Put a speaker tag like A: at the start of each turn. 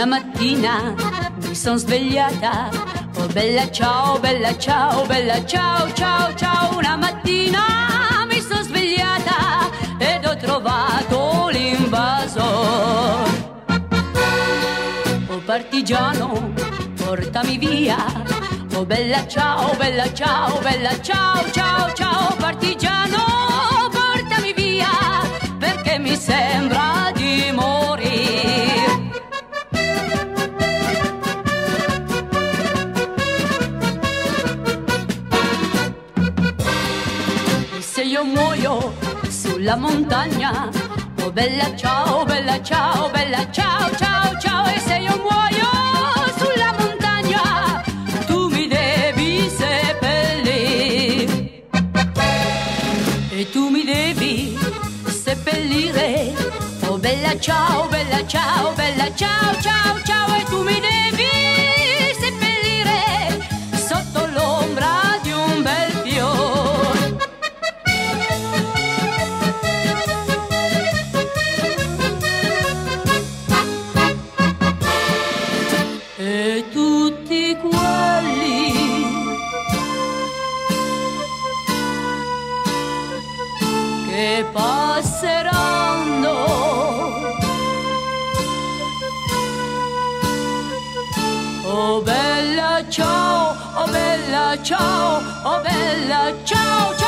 A: Una mattina mi son svegliata, oh bella ciao, bella ciao, bella ciao, ciao, ciao. Una mattina mi son svegliata ed ho trovato l'invasor. Oh partigiano, portami via, oh bella ciao, bella ciao, bella ciao, ciao, ciao. Partigiano, portami via, perché mi sembra di morire. E se io muoio sulla montagna, oh bella ciao, bella ciao, bella ciao, ciao, ciao. E se io muoio sulla montagna, tu mi devi seppellire. E tu mi devi seppellire, oh bella ciao, bella ciao, bella ciao, ciao, ciao. E tu mi devi seppellire sotto l'ombra di un bel fiore. E tutti quelli che passeranno, oh bella ciao, oh bella ciao, oh bella ciao, ciao.